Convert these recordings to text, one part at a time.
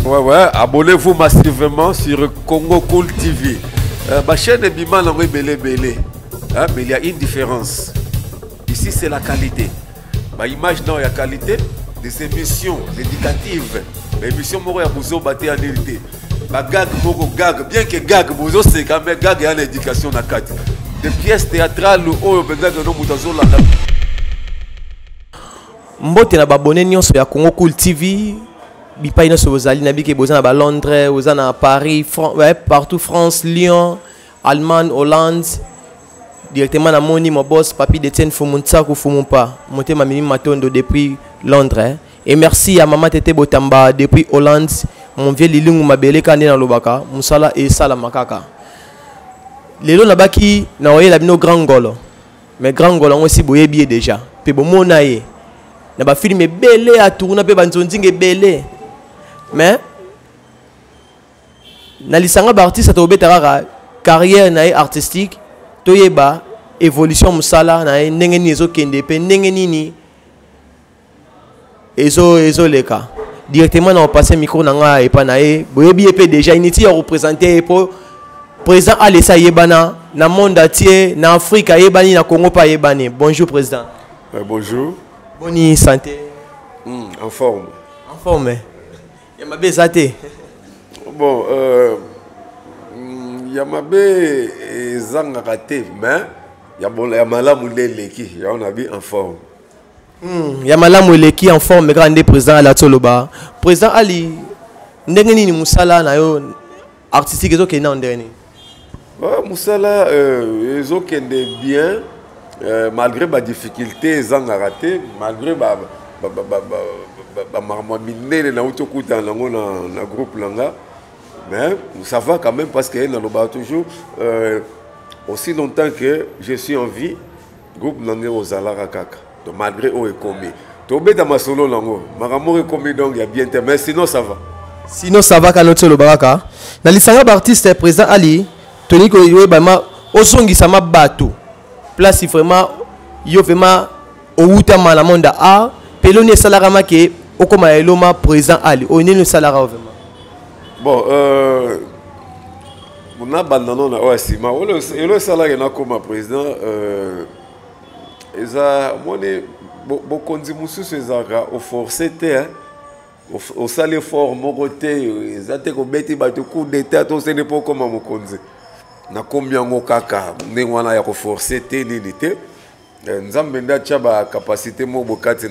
Ouais, ouais, abonnez-vous massivement sur Congo Cool TV. Ma chaîne est Bima Langwe Belé Belé. Mais il y a une différence. Ici, c'est la qualité. Ma image, non, il y a qualité des émissions éducatives. L'émission Moro Yabouzo Baté en hérité. Ma gag, Moro gag. Bien que gag, Bouzo, c'est quand même gag et en éducation na kati. Des pièces théâtrales ou au Bendag no Moutazo la. Mbote na babone nyonso ya Congo Cool TV. Bipa ino so zali na bike boza na Londres, boza na Paris, ouais, partout France, Lyon, Allemagne, Hollande. Directement na moni mon boss Papi Detienne Fumuntaku Fumumpa. Monté ma mimi Matondo depuis Londres. Et merci à maman Tete Botamba depuis Hollande. Mon vieux Lilungu Mabele Kande na Lobaka, Musala et Sala Makaka. Lelo na baki na oye la bino grand golo. Mais grand golo on aussi boye bien déjà. Pe bo monaye. Na ba film belé à tourner pe banzonzinge belé. Mais na lisanga ba artiste to betara carrière na artistique toyeba évolution musala na ndenge ni ezo kende pe ndenge nini ezo leka directement na passer micro na nga epa na e boyebi epe déjà initi ya représenter pour président Alessa yebana na monde entier na Afrique yebani na Congo pa yebani. Bonjour président. Bonjour. Bonne santé. En forme. En forme. Yamabe zate. Bon, Yamabe zanga raté, mais Yamala Mouleleki, on a vu en forme. Yamala Mouleleki en forme, mais grande président à la Toloba. Président Ali, ndengeni ni musala na yo artistique ezo kena ndeni. Musala ezo kende bien, malgré ma difficulté zanga raté, malgré ma marmamine na utokuta nango na groupe langa. Mais ça va quand même parce que dans toujours aussi longtemps que je suis en vie, groupe Nangé aux Alara Kaka. Donc malgré où est commis. Tobé dans ma solo lango, Maramo est commis donc il y a bien mais sinon ça va. Sinon ça va quand notre baraka. Dans les sanga artistes président Ali, Tony ko yo bama osongi sama bato. Place vraiment yo vraiment au uta malamonda a pelone salarama ke okoma eloma président Ali. On est le salara vraiment. Bon, on a abandonné la OSIMA. Et le salaire est comme président. Moi, beaucoup de gens sont forcés. Au salaire fort, mon côté, ils ont été combattus par le coup d'État. Ce n'est pas comme mon côté. Na combien de kaka, nous avons forcé l'unité. Nous avons une capacité de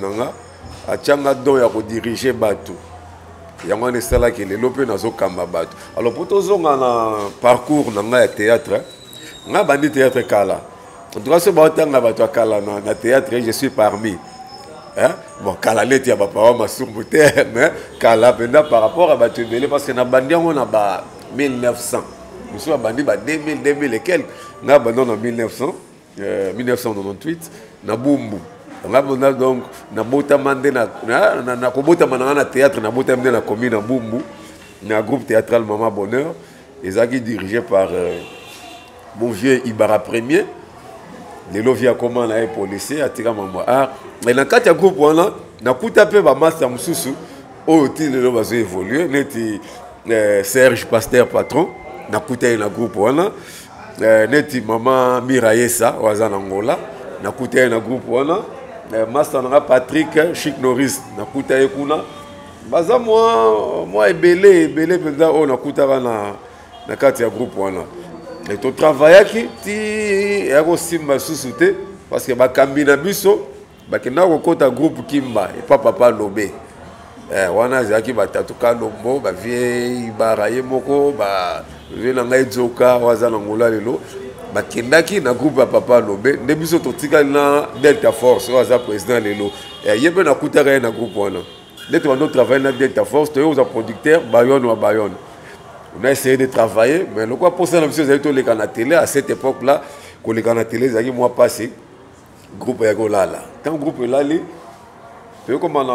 diriger Batou. Il y a un salaire qui est lopé dans le Kambabatu. Alors, pour tous les parcours dans le théâtre, on a bandit théâtre Kala. En tout cas, ce matin, on a Kala dans le théâtre, je suis parmi. Bon, Kala, il y a pas ma surmoutée, mais Kala, par rapport à Batu Belé, parce que dans bandit, on a 1900. Nous sommes bandit 2000, 2000 et quelques. On a abandonné en 1998, dans Boumou. Donc, na bota mandé na kobota manana théâtre na bota mandé na commune na Bumbu na groupe théâtral Maman Bonheur les agis dirigés par mon vieux Ibara Premier les lovia comment na policier atira maman art mais dans quatre groupe wana na kuta pe ba master mususu o ti le lo bazo évoluer neti Serge Pasteur patron na kuta na groupe wana neti maman Mirayesa wazana Angola na kuta na groupe wana Master Patrick Chic Norris na kuta ekuna baza moi ebele penza o na kuta na kati ya groupe wana et to travailler ti eko simba susute parce que ba kambina biso ba kenda ko kota groupe Kimba et papa Lobé wana zaki batatu ka lombo ba vie baraye moko ba vena ngai zoka wazana ngola lelo bakendaki na groupe ya papa Lobé nde biso totikali na Delta Force oza président lelo yebe na kutaka na groupe wana nde tobando travailler na Delta Force toyo oza producteur Bayonne wa Bayonne on a essayé de travailler mais le quoi pour ça na biso ezali toleka na télé à cette époque là koleka na télé ezali mois passé groupe ya kolala quand groupe elali toyo comme en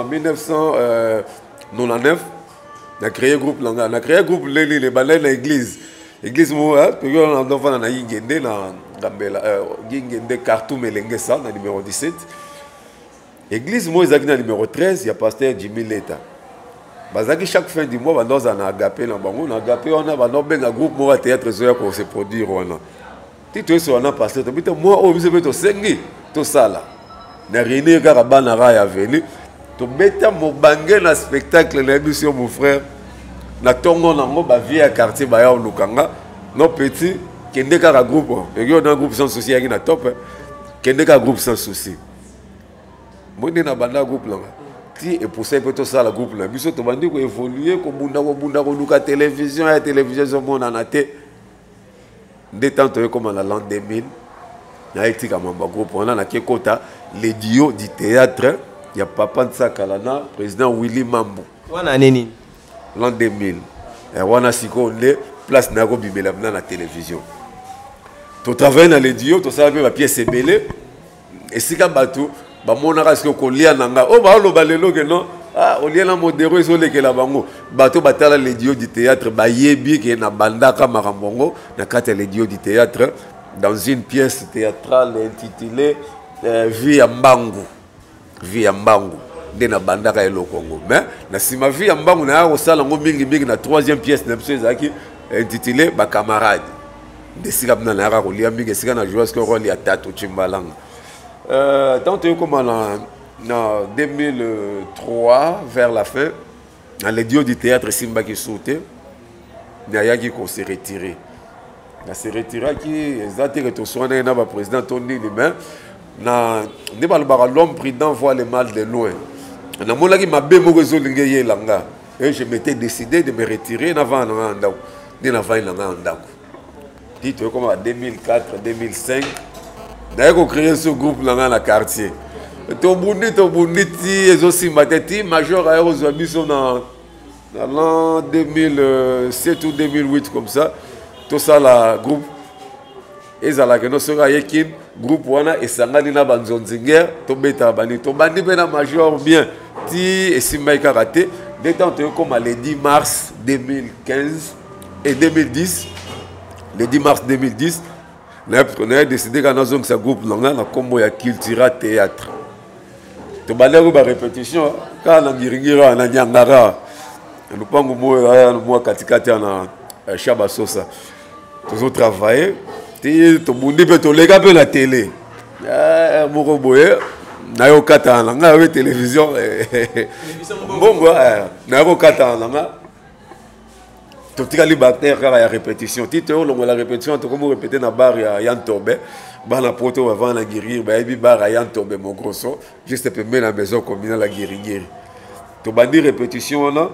1999 na créé groupe langa na créé groupe leli le balai na église église moi puis on a enfant na yingende na Gambela yingende Kartoum Elengesa na numéro 17 église moi ezaki na numéro 13 il y a pasteur Jimmy Leta Bazaki chaque fin du mois dans un agapé na bango na agapé on a bando benga groupe moi théâtre zoya ko se produire on. Ti to so na passer to bito moi o biso beto sengi to sala. Na réunir kaka bana ra ya venu to beta mo bangé na spectacle na biso mon frère na tongo nango ba vie à quartier ba ya lukanga no petit kende kaka groupe et yo na groupe sans souciaki na top kende kaka groupe sans souci. Moi na banda groupe là. Et pour ça, il peut tout ça, le groupe là. Biso to bandi ko évoluer, ko bunda ko luka télévision, et télévision zo mona na té. Détente comme en l'an 2000. Na etika mamba groupe on a na kekota les duos du théâtre, il y a Papa Nsakalana, président Willy Mambo. Wana nini? L'an 2000. Et wana siko le place na ko bimela na la télévision. To travailler dans les duos, to ça la pièce belé. Et sika batou ba monaka ce ko lia nanga o ba lo balelo ke non ah o lia na modero eso le ke la bango bato batala les dieux du théâtre ba yebi ke na bandaka marambongo na kata les dieux du théâtre dans une pièce théâtrale intitulée Vie ya Mbangu de na bandaka elo Congo mais na sima Vie ya Mbangu na ya sala ngo mingi na troisième pièce na pse zaki intitulée ba camarade de sika na na ko lia mingi sika na jouer ce rôle ya Tato Chimbalanga. Tant que comme en 2003, vers la fin, dans les dieux du théâtre Simba qui sautait, il y a qui s'est retiré. Il s'est retiré qui est le président Tony Limin. L'homme prudent voit le mal de loin. Et je m'étais décidé de me retirer avant comme en 2004, 2005. D'ailleurs, créé ce groupe dans le quartier. Tobundi, aussi mateti, major à Aérozoabi sont dans l'an 2007 ou 2008 comme ça. Tout ça, le groupe. Et ça, là, que nous sommes avec un groupe, et ça, nous avons Banzonzinger, Tobeta Bani, Tobandi, ben major bien, ti et Simbaï Karaté, détente comme le 10 mars 2015 et 2010. Le 10 mars 2010. On a décidé que nous avons un groupe dans combo ya Cultura Théâtre. Tu as une répétition, quand on a Giringira, on a Nyangara, nous avons Katikati na Chaba Sosa. Nous avons travaillé, tu as vu la télé. Moko Boye, na yo kata na yo télévision. Bongo, na yo kata na tout les bactéries car il y a répétition. Tito la répétition, tu comme répéter na bar ya Yann Tobe, ba la poto avant la guérir, ba bi bar ya Yann Tobe mon grosso, juste pour mettre la maison communale la guérir. To bandi répétition là.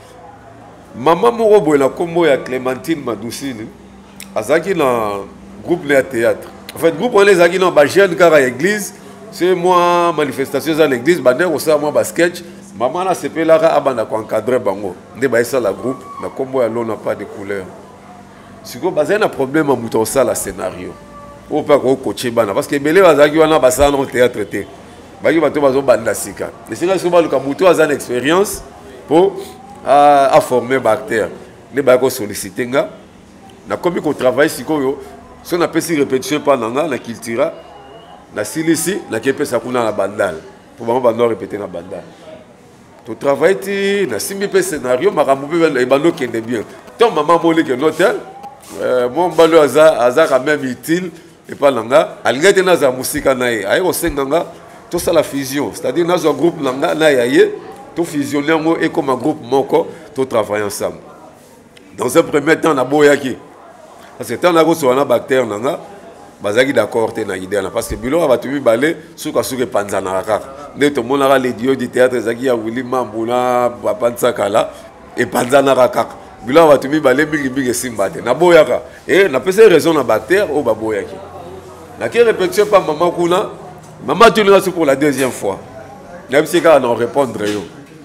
Maman moko boy la combo ya Clémentine Madoucine. Azaki na groupe de théâtre. En fait groupe on les azaki na ba jeune car à l'église, c'est moi manifestation à l'église, ba on ça moi basket. Maman a CP là abanda ko encadrer bango. Nde ba ça la groupe na combo ya n'a pas de couleur. Si ko bazé na problème à muto ça la scénario. Ou pas ko coacher bana parce que belé bazaki wana ba ça dans théâtre té. Ba ki bato bazo banda sika. Les sika so ba luka muto azan expérience pour à former bactère. Ne ba ko solliciter nga. Na komi ko travail siko yo. Si on a fait répétition pendant la culture na silisi na kepe sa kuna na bandal. Pour vraiment bando répéter na bandal. Tu travailles, na simbi pe scénario, makambo pe e bando kende bien. Ton maman moli ke l'hôtel, mon balo aza quand même utile et pas langa. Alingate na za musika na ye. Aye o senganga, tout ça la fusion, c'est-à-dire na zo groupe langa na yaye, to fusionner ngo et comme un groupe moko, to travailler ensemble. Dans un premier temps na boyaki. Parce que tant na go so na bactère langa, bazaki d'accord te na idée parce que bilo va tubi balé suka suka panzana kaka. Ne to monara les dieux du théâtre zaki ya Willy Mambo na Papa Ntsakala et panzana kaka. Bilo va tubi balé mingi simbate. Na boyaka et na pese raison na bactère au baboyaki. Na qui répétition pas maman kuna, maman tu l'as pour la deuxième fois. Même si quand on répondre yo.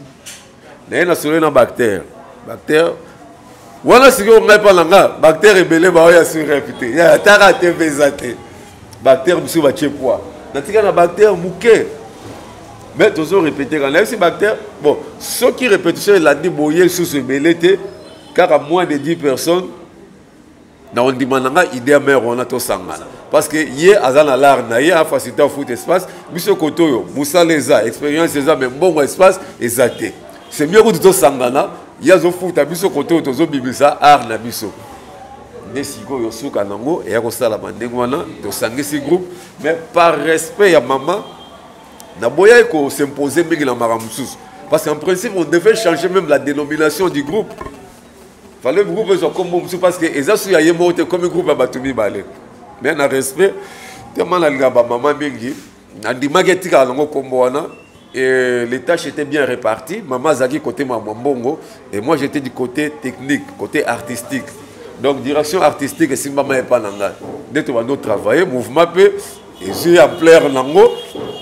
Na solo na bactère. Bactère voilà si on n'a pas l'anga, bactère et belé ba ya sur répété. Ya tara te bezate. Bactère musu ba tchepwa. Na tika na bactère muke. Mais toujours répéter quand même si bactère bon, ceux qui répétition il a dit boyer sous ce belé car à moins de 10 personnes na on demandanga idée mère on a to sangana. Parce que hier azana l'art na hier a facilité foot espace, biso kotoyo, musa leza, expérience leza mais bon espace ezate. c'est mieux que tout sangana ya zo futa biso côté to zo bibisa art na biso nesiko yo suka nango et ya ko sala mandengo wana to sangisi groupe mais par respect ya maman na boya ko s'imposer mingi na maramusus parce qu'en principe on devait changer même la dénomination du groupe. Fallait le groupe soit comme parce que eza su ya yemo te comme groupe batumi balé mais na respect tellement la ngaba maman mingi na dimaki tika nango kombo wana. Et les tâches étaient bien réparties. Maman Zaki côté Mamambongo et moi j'étais du côté technique, côté artistique. Donc direction artistique et si maman n'est pas nanga. Dès que nous travailler, mouvement peu et j'ai en plein nango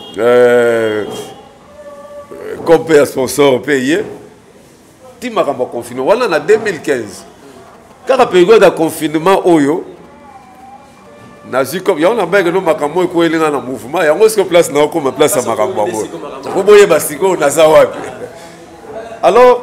comme père sponsor payé. Ti maramba confinement. Voilà en 2015. Car la période de confinement oyo nazi comme ya on a bien que nous makambo ko elinga na mouvement ya ngo place na ko ma place à makambo ngo ko boye basiko na za wapi alors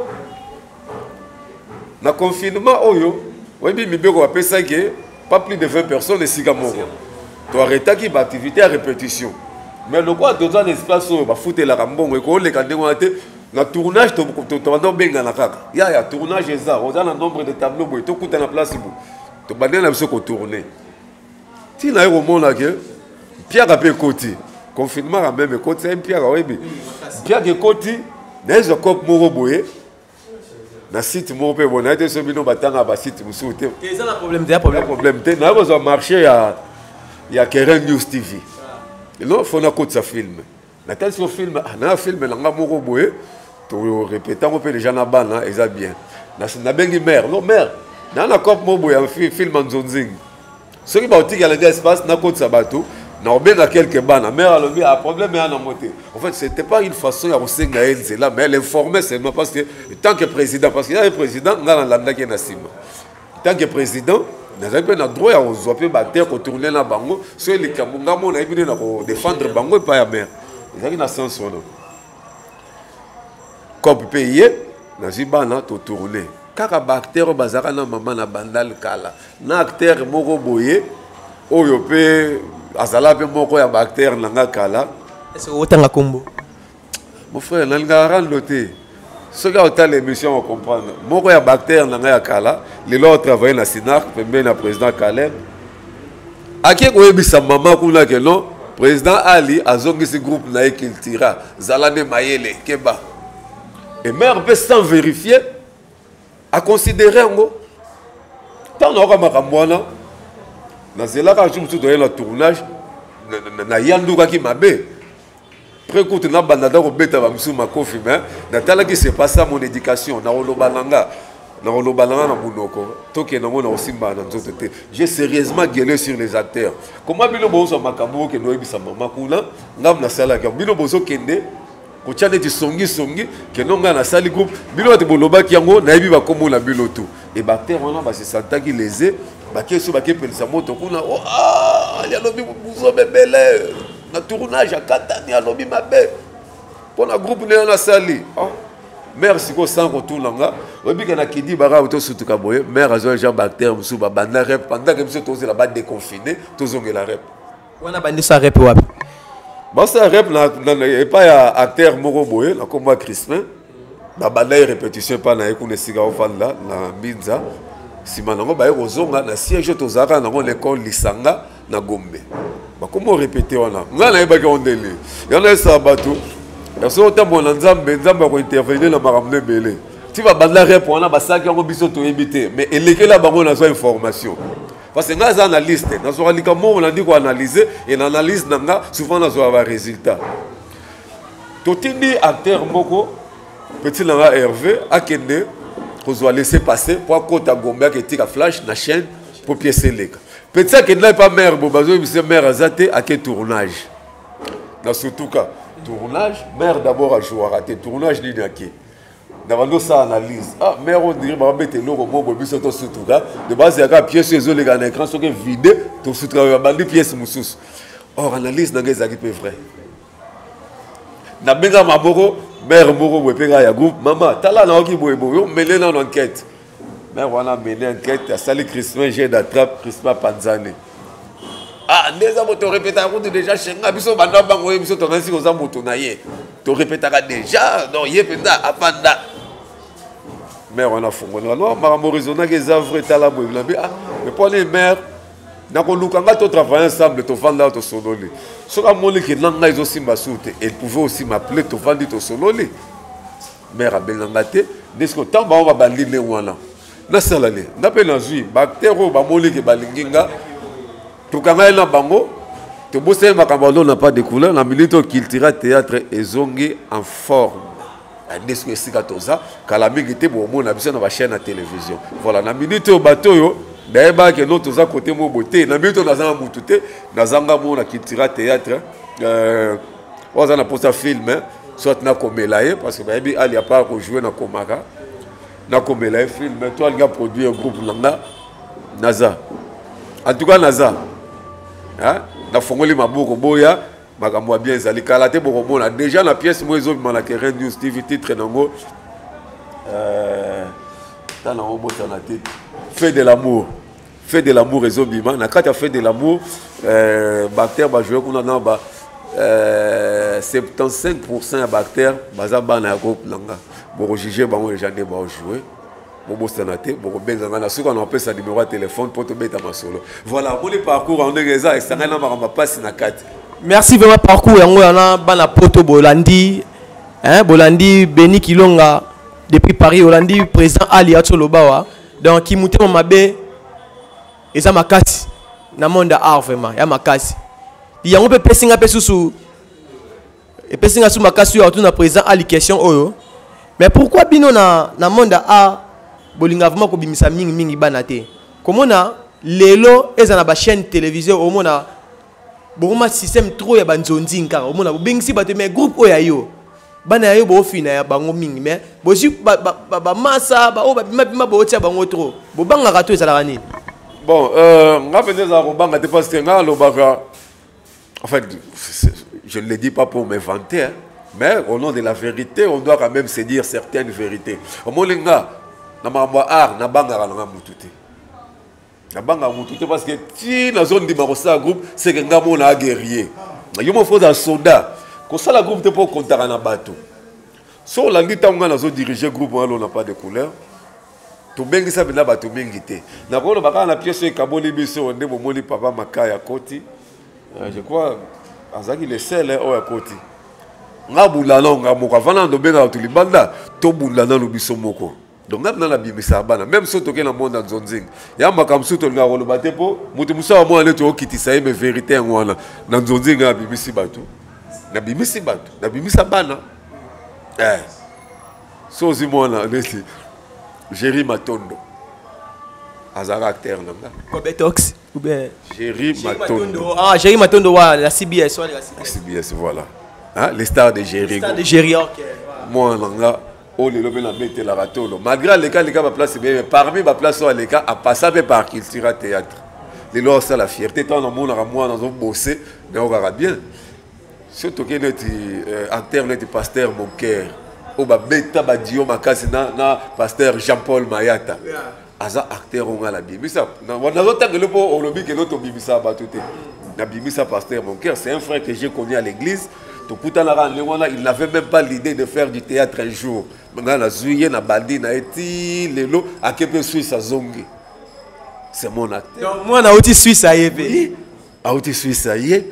na confinement oyo webi mibeko ba pesa que pas plus de 20 personnes et sika moko to arrêter qui activité à répétition mais le quoi de dans espace oyo ba fouter la rambongo ko le kandengo ate na tournage to to benga na kaka ya tournage eza on a un nombre de tableaux boy to kuta na place bo to bandela na biso ko tourner. Si na au monde là que Pierre a côté confinement a même côté c'est Pierre a webi Pierre que côté des cop moro boye na site moro pe bon été ce bino batanga ba site musoute et ça un problème des problème te na besoin marché ya Keren News TV non faut na côté ça film na tel sur film na film na moro boye to répéter on peut déjà na bana et ça bien na bengi mère non mère na cop moro boye film en zonzing. Ce qui est dans l'espace, n'a pas sabato, n'a pas quelques bannes. Mais alors, il y a un problème, il y a un moté. En fait, ce n'était pas une façon de là, mais elle informait seulement parce que, tant que président, parce qu'il y a un président, il y a un qui est nassime. Tant que président, nous avons le droit de battre, de tourner la bango, sur les Kamunga, on a défendre bango et pas la mer. Il y a un sens. Comme payé, nous avons tourner. Kaka acteur bazaka na maman na bandal kala na acteur moko boye oyo pe azala pe moko ya acteur nanga kala est-ce que otanga kombo mon frère nanga rando te ce gars autant l'émission on comprendre moko ya acteur nanga ya kala les lots travailler na Sinar pembe na président Caleb ake ko yebisa maman kuna ke non président Ali azongi ce groupe na ekiltira zalane mayele keba et mère peut sans vérifier à considérer en gros tant on aura makamwana na zela ka jumtu doyer le tournage na yanduka ki mabe précoute na bandada ko beta ba msu makofi mais na tala qui se passe mon éducation na olobalanga na munoko toke na mona osimba na nzoto te j'ai sérieusement gueulé sur les acteurs comment bino bozo makambo ke noyebi sa mama kuna ngam na sala ka bino bozo kende ko tchane ti songi que non nga na sali groupe bino te boloba ki yango na yebi ba komo na bilo tout et bactère wana ba se santa ki lésé ba keso ba ke pelisa moto kuna oh ah ya lobi buzo bebele na tournage à katani ya lobi mabe pour na groupe na sali ah merci ko sans retour langa obi kana kidi bara auto sutuka boye mère azo Jean bactère musu ba banda rep pendant que monsieur toze la ba déconfiné tozonge la rep wana bandi sa rep wapi. Bon, ça rep et pas acteur moko boye la comme moi Crispin ba banda répétition pas na ekune siga ofanda na Mbinza sima nango ba kozonga na siège tozaka nango l'école Lisanga na Gombe ba comment répéter wana ngana yeba ki ondeli yana sa bato ya so tambo na nzambe ko intervenir na makamne belé tu vas banda rep wana ba saki ngo biso to éviter mais elekela bango na so information. Parce que nous avons une liste, nous avons dit qu'on analyser et l'analyse n'a souvent nous avons un résultat. Tout les acteurs moko petit langa Hervé a kende qu'on laisser passer pour côté Gombe qui tika flash na chaîne pour piécer les gars. Petit que n'a pas mère bobazo monsieur mère azate à quel tournage. Dans surtout cas tournage mère d'abord à jouer raté tournage ni naki. Nous ça analyse. Ah, mais on dirait que mettre l'eau au biso to sutuka. De base, il y a pièce sur les gars écran sont vidé. To sutuka bandi pièce musus. Or analyse n'a pas été vrai. Na benga maboko, mère moko wepega ya groupe. Maman, tala na oki boye boye. Mêlé dans l'enquête. Mère on a mené enquête. À sali Crispin j'ai d'attrape Crispin Panzane. Ah, déjà moto répéta route déjà chenga biso banda bango biso to nasi koza moto na ye. To répétera déjà non yé penda afanda. mère on a fongolé non makambo raisonna que ça vrai tala bo ah mais pour les mères na ko lukanga to travailler ensemble to vanda to sonoli soka moni que nanga izo simba soute elle pouvait aussi m'appeler to vandi to sonoli mère abelanga te desko tamba on va bandi le wana na salale na pe na zui bactéro ba moni que balinginga to kanga na bango to bosse makambo n'a pas de couleur la milito culturel théâtre ezongi en forme desko esika toza kala mingi te bo mona biso na ba chaîne à télévision voilà na milito bato yo d'ailleurs que nous tous à côté mon beauté na minute na zanga mutu te na zanga mona culturel théâtre on a posé un film soit na komelaye parce que baby ali a pas jouer na komaka na komelaye film toi il a produit un groupe langa naza en tout cas naza hein na fongoli maboko boya makambo bien ezali kala te boko mona déjà la pièce moi ezo bima na Keren News TV titre nango dans la robot na tête fait de l'amour ezo bima na kata fait de l'amour bactère ba jouer kuna na ba 75% ya bactère baza bana ya groupe langa boko juger bango déjà ne ba jouer bobo sanate boko benganga na suka na pesa numéro de téléphone pour te beta masolo voilà pour le parcours en dégeza externe na makamba passe na kati. Merci vraiment parcours yango yana bana poto Bolandi hein Bolandi Beni Kilonga depuis Paris Bolandi président Ali Atolobawa donc qui monte mon mabe eza makasi na monde art vraiment ya makasi yango pe pesinga pe susu et pesinga su makasi yo na président Ali question oyo mais pourquoi bino na monde art bolinga vraiment ko bimisa mingi bana te comment na lelo eza na ba chaîne télévision au mona boma système trop ya banzonzi nkaka omona bobengisi bato mais groupe oya yo bana yo bo fina ya bango mingi mais bozi ba masa ba o ba bima bo tia bango trop bobanga ka to ezala nini bon nga peneza ko banga te parce que nga lo baka en fait je ne le dis pas pour m'inventer hein, mais au nom de la vérité on doit quand même se dire certaines vérités omolinga na mambo art na banga ka nga mutute na banga mutute parce que ti na zone di marosa groupe c'est que nga mona guerrier yo mo faut un soldat ko sala groupe te pour contacter na bato so la ngita nga na zo diriger groupe on n'a pas de couleur to bengi sa bina bato mingi te na ko baka na pièce kaboli biso nde mo moli papa makaya koti je crois azaki le seul o ya koti nga bulana nga moko vana ndo benga to libanda to bulana lo biso moko donc na la bimisa bana même so toke na monde nzonzing ya makamsu to nga ko bate po mutu musa mo ale to kitisa ye me vérité ngwana na nzonzing na bimisi bato na bimisa bana so zimona neti Jerry Matondo azara acteur nanga Kobetox ou bien Jerry Matondo ah Jerry Matondo wa la CBS wa la CBS voilà hein les stars de Jerry OK moi nanga o le lobe na bete la ratolo malgré les cas ba place mais parmi ba place o les cas a passé par culture théâtre les lois ça la fierté tant dans mon moi dans un bosser mais on verra bien surtout que notre acteur notre pasteur mon cœur o ba beta ba dio makasi na pasteur Jean-Paul Mayata aza acteur on a la bimisa na autant que le po o lobi que l'autre bimisa ba tout na bimisa pasteur mon cœur c'est un frère que j'ai connu à l'église tout il n'avait même pas l'idée de faire du théâtre un jour maintenant la zuye na bandi na eti lelo a kepe Suisse à zongi c'est mon acteur donc moi na oti Suisse a yé a oti Suisse a yé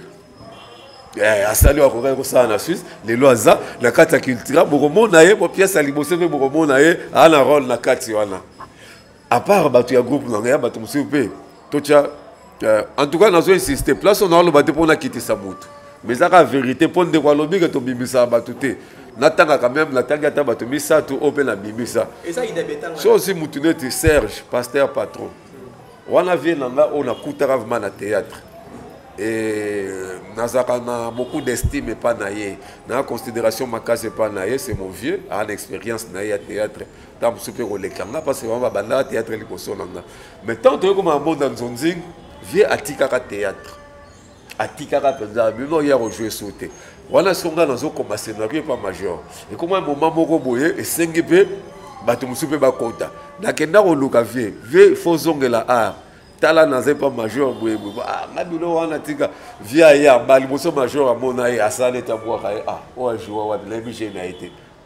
asali wa ko ça na Suisse lelo aza na kata culture boromo na ye po pièce ali bosse pe boromo na ye ana rôle na kati wana à part batu ya groupe na ya batu musupe tocha en tout cas na zo insister place on a le batu pour na quitter sa moto mais ça la vérité pour de quoi lobby que to bimisa batute natanga quand même la tanga ta bato misa to open la bimisa et ça il est bétant so aussi mutunete Serge pasteur patron wana vient nanga on a coutara vraiment na théâtre et nazaka na beaucoup d'estime et pas naie na considération makase pas naie c'est mon vieux a l'expérience naie à théâtre tam super au lekanga parce que on va banda théâtre likoso nanga mais tant que comme un monde dans zonzing vieux atikaka théâtre atikaka penza bino ya rejouer sauter wana songa nazo comme scénario pas majeur et comment un moment moko boye et sengi pe bato musupe ba kota na kenda ko luka vie faut zongela art tala naze pas majeur boye ah ngabilo wana tika via ya bali boso majeur amona e asale tabwa ka ah o joua wa lebi je na été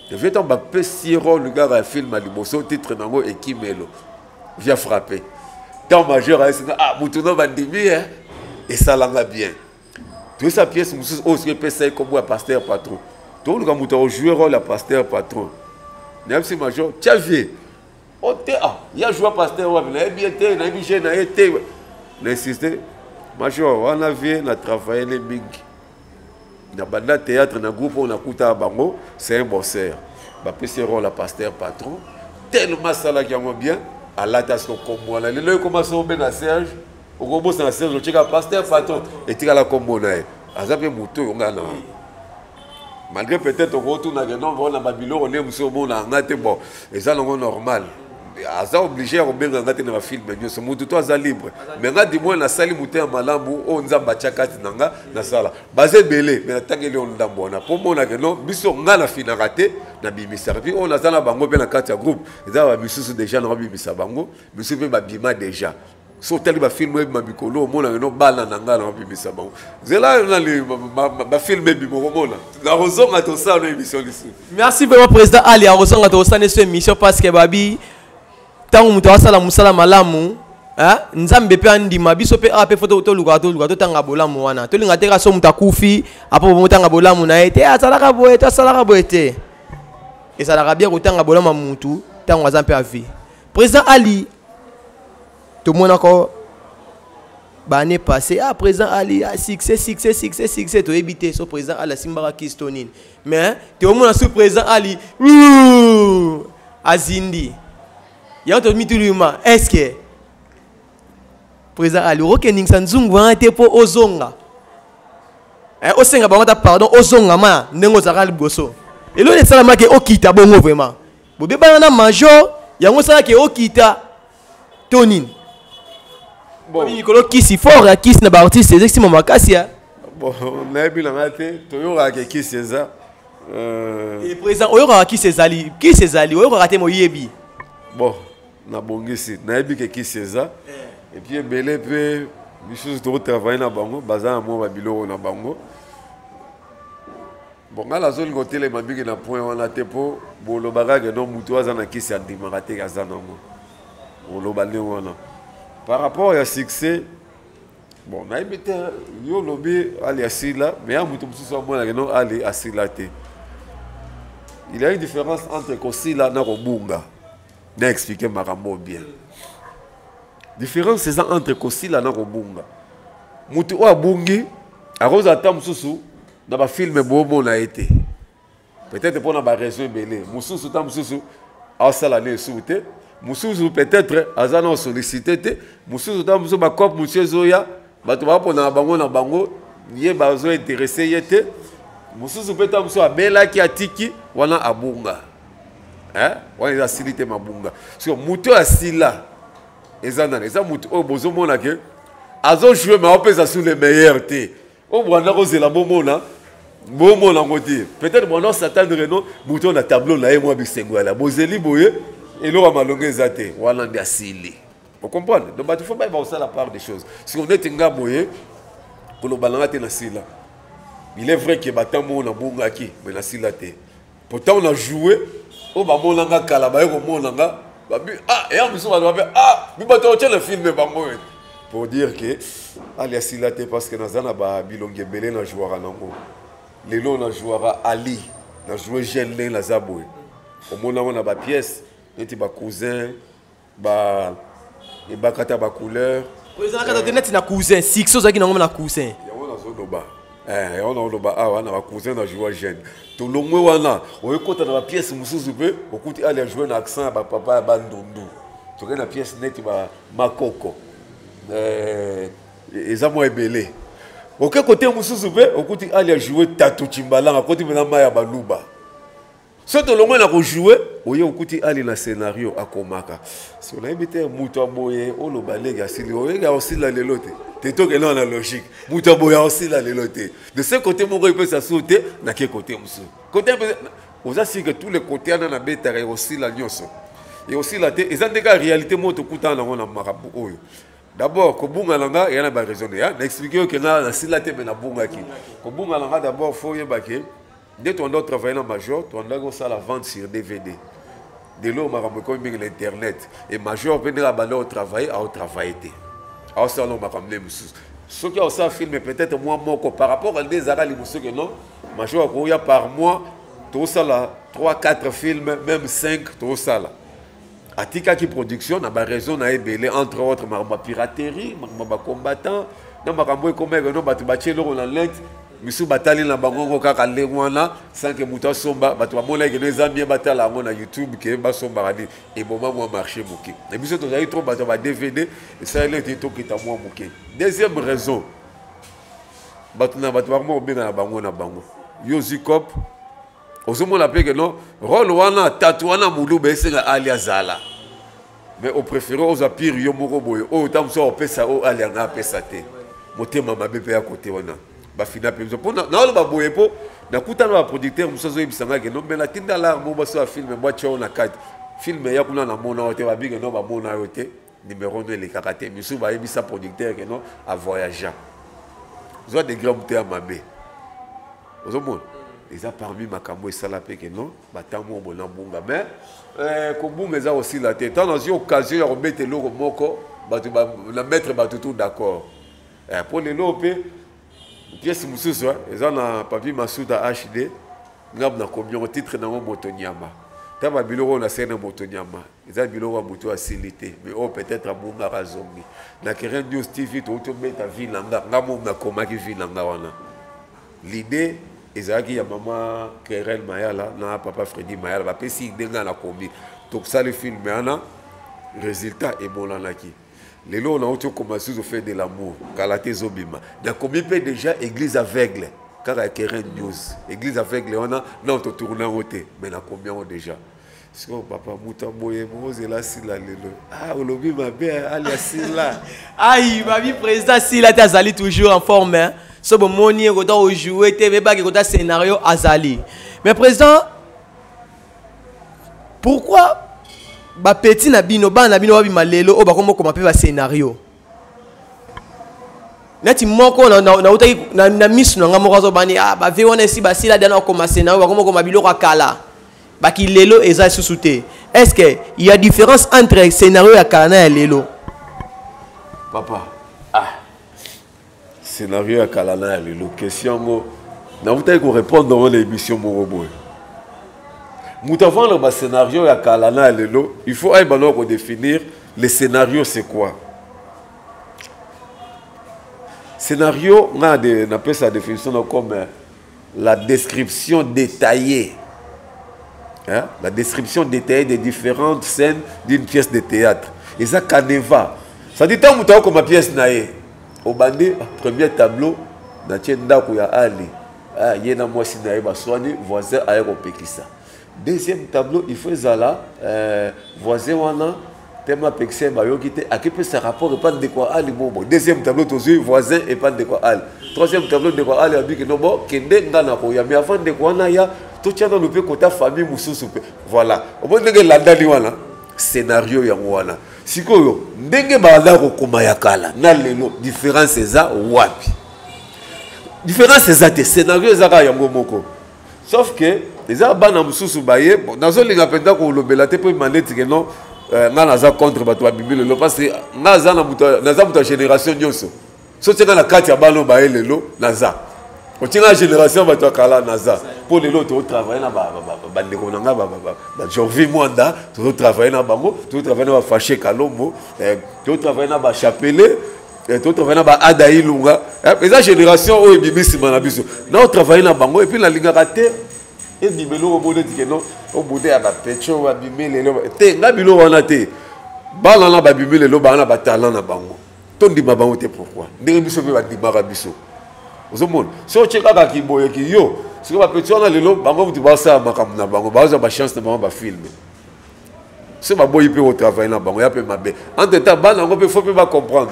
devait tomber petit rôle le gars a film à liboso titre nango Ekimelo vient frapper tant majeur ah mutuno bandimi hein et ça l'a bien toute sa pièce musu o ce que ça comme pasteur patron tout le gars muto jouer rôle à pasteur patron même si major tu as vu oh il a joué pasteur ouais mais bien été na bien na été l'insister major on a vu na travailler les big na banda théâtre na groupe on a kuta bango c'est un bosseur ba PC rôle la pasteur patron tellement ça là qui a bien à l'attache comme là le commence au ben à Serge au gros na Serge le cheka pasteur patron et tika la comme là azape muto nga na malgré peut-être au retour na non on a babilo on est monsieur bon na ngate bon et ça non normal aza obligé à rebenga ngate na film mais ce muto toi za libre mais nga di moi na sali muto ya malambu o nzamba chakati nanga na sala basé belé mais tangeli on ndambo na pour mona que non biso nga na fina raté na bimisa puis on a na bango pe na kati ya groupe eza ba bisusu déjà na bimisa bango biso pe ba bima déjà so tali ba film ba bikolo mona que non bala nanga na bimisa bango zela na le ba film bimo mona na rozonga to ça na émission lisu. Merci vraiment président Ali a rozonga to ça na cette émission parce que babi tant mutu asala musala malamu nzambe pe andima biso pe ape foto to luka to tanga bolamu wana to linga teka so mutu akufi apo mutanga bolamu na ete asalaka boye to asalaka boye te esalaka bien ko tanga bolamu mutu tango azampe avi président Ali to monako ba année passée président Ali a succès to éviter so président Ali simbara kistonine mais to mona sous président Ali azindi il y a un mituluma est-ce que président Ali rokening sanzungu wana te po ozonga osenga bango ta pardon ozonga ma ndengo zakali boso elo le sala make okita bongo vraiment bobe bana na major yango sala ke okita tonin bon mikolo kisi fort ya kisi na ba artiste ezexi mama kasia bon na bi la ngate to yo ka kisi eza et président oyo ka kisi ezali oyo ka te mo yebi bon na bongisi na yebi ke kisi eza et puis belé pe biso to travailler na bango bazana mo ba biloko na bango bon ngala zone côté les mabiki na point wana te po bolo bagaga no mutu azana kisi andimaka te azana mo bolo balé wana par rapport à succès bon na yebi te yo lobi ali asila mais ya mutu musu so mona no ali asila te il y a une différence entre kosila na kobunga na expliquer makambo bien différence c'est entre kosila na kobunga mutu o abungi akoza ta mususu na ba film bobo na été peut-être pour na ba raison belé mususu ta mususu asala ne soute mususu peut-être azana sollicité te mususu ta mususu ba cop monsieur zoya bato ba pona bango na bango ye bazo intéressé yete mususu peut-être mususu abela ki atiki wana abunga on est assilité mabunga sur muto asila ezana eza muto o bozo mona ke azo jouer mais on peut sur les meilleurs té o bwana kozela bomona ngoti peut-être bon s'attendre non muto na tableau na moi bisengo la bozeli boye et lo malonga ezate wana ndi asili vous comprenez donc il faut pas ça la part des choses si on est nga boye pour le balanga te na sila il est vrai que batambo na bunga ki mais na sila te pourtant on a joué o ba monanga kala ba ko monanga ba et en plus on va bi bato le film bango pour dire que ali asilate parce que nazana ba bilonge belé na jouera nango lelo na jouera Ali na jouer jeune la zaboy au mona on a ba pièce eti ba cousin ba et ba kata ba couleur président kata net na cousin six so zaki na ngoma na cousin ya on a zo doba on a loba wana ba cousin na jouer jeune to longwe wana oyekota na ba pièce mususu pe okuti ali a jouer na accent ba papa ba ndundu to na pièce net ba makoko eza mo ebele aucun côté mususu pe okuti ali a jouer tatu chimbalanga côté na maya baluba so to longwe na ko jouer oye okuti ali na scénario akomaka si on a évité muto boye o lo balege asili oye ga aussi la lelote teto que non la logique muto boye aussi la lelote de ce côté mon il peut s'assauter na quel côté musu côté aux assis que tous les côtés na beta aussi la nyoso et aussi la te ezande ka réalité moto kuta na ngona marabu oyo d'abord ko bunga langa yana ba raisonner na expliquer que na sila te na bunga ki ko bunga langa d'abord faut yeba ke dès qu'on doit travailler dans Major, on doit faire la vente sur DVD. De là, on m'a ramené l'internet. Et Major, venir à au travail, à travailler. Alors ça, on m'a ramené. Ce qui a aussi un film, peut-être moi, par rapport à des arabes, que non, Major, il y a par mois, tout ça là, 3-4 films, même 5, tout ça là. À Tika qui production, on a raison, entre autres, ma piraterie, ma combattant, non, ma cambo comme non, batu baché l'euro dans l'ent, misu batali na bango kaka lengwana, sans que muta somba, batu amona que les amis batala na YouTube que ba somba radi et moment moi marché bouquet. Et puis surtout trop batu ba DVD et ça il était tout qui t'a moi bouquet. Deuxième raison, batu na batu vraiment bien na bango. Yosi Cop, osomona appelé que non, rôle wana tatouana moulou besenga aliazala. Mais au préféré aux apires yo moko boy, o tam so pesa o alianga pesa te. Motema mabepe ya côté wana. Ba fina pe pour na ba boye po na kutana ba producteur musozo ibisanga ke no mais la tinda la mo ba so film moi tcho na kat. Film ya kuna na mona ote ba bige no ba mona ote numéro 2 les karaté musu ba ibisa producteur ke no a voyager. Zo des grands te mabe. Ozo mon. Ils ont parmi makambo et salapé que non, batamo bon mbunga mais kobunga za aussi la tête. Dans une occasion ya remettre l'eau moko, batu ba la mettre batu tout d'accord. Pour les lopé pièce mususu ils ont na papier Masuda HD ngab na combien titre na motonyama. Taba biloko na scène motonyama. Ils ont biloko moto facilité mais oh peut-être mbunga razongi. Na Keren News TV to mettre vie nanga ngamo na koma ki vie nanga wana. L'idée ezaki ya maman Keren Mayala na papa Freddy Mayala ba pesi denga na kombi donc ça le film ana résultat est bon là qui les lots on a autre commencé à faire de l'amour kalaté zobima na kombi peut déjà église aveugle car à Keren News église aveugle on a non to tourner roté mais na combien on déjà parce que papa muta boye moze là si là lelo ah olobi ma belle alias là aïe ma vie président si là t'azali toujours en forme hein. Ce bon moni ko doit jouer TV ba ko scénario azali. Mais président pourquoi ba petit na bino ba bi malelo o ba komo pe ba scénario. Nati moko na utaki na misu na ngamo ko bani ah ba ve wana si ba sila dana ko ma scénario ba komo biloko akala. Ba ki lelo eza susute. Est-ce que il y a différence entre scénario ya kala na lelo? Papa scénario à Kalana, les questions, nous avons répondre dans l'émission Moroboy. Nous avons le scénario à Kalana, il faut définir le scénario, c'est quoi? Scénario, on appelle sa définition comme la description détaillée. Hein? La description détaillée des différentes scènes d'une pièce de théâtre. Et ça, Caneva. Ça dit tant que comme pièce naïe. Au bandé, premier tableau, na tienda ko ya Ali. Ah, yena moi si na ba soigner voisin a pekisa. Deuxième tableau, il faut zala voisin wana tema pekse ba yo kité a qui peut se rapport pas de quoi Ali bobo. Deuxième tableau toujours voisin et pas de quoi Ali. Troisième tableau de quoi Ali a dit que non bon kende ngana ko ya mais avant de quoi na ya tout tient dans le peu kota famille mususu. Voilà. Au bout de la dali wana scénario ya wana. Sikoyo ndenge baza ko koma ya kala na lelo différence eza wapi différence eza te scénario eza ka yango moko sauf que eza bana mususu baye nazo linga penda ko lobela te po maneti que non nga naza contre bato ba bibile lo parce que naza muta génération nyonso so tena na kati ya bano baye lelo naza otinga génération bato kala naza pour les autres travailler na ba ndeko nanga ba Jorvi Mwanda to travailler na bango to travailler na ba Fâché Kalombo to travailler na ba Chapelé to travailler na ba Adaï Lunga eza génération o ebimisi na biso na travailler na bango et puis la linga raté et bimelo o bodé que non o bodé ya ba pecho ba bimelo te nga bilo wana te bala na ba bimelo ba na ba talent na bango to ndima bango te pourquoi ndenge biso be ba dimara biso ozomona so cheka ki boye ki yo si on va petit on a le lot bango tu vas ça makamna bango baza ba chance de bango ba film c'est ba boye peut au travail na bango ya pe mabe entre temps bana ngo peut faut pas comprendre